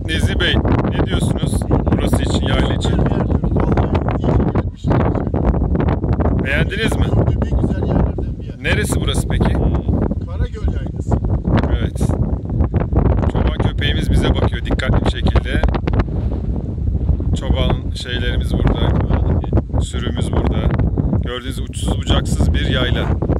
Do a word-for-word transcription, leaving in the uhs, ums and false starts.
Evet Nezih Bey, ne diyorsunuz burası için, yayla için? Beğendiniz mi? Gördüğüm en güzel yerlerden bir yer. Neresi burası peki? Karagöl Yaylası. Evet. Çoban köpeğimiz bize bakıyor dikkatli bir şekilde. Çoban şeylerimiz burada. Sürümüz burada. Gördüğünüz uçsuz bucaksız bir yayla.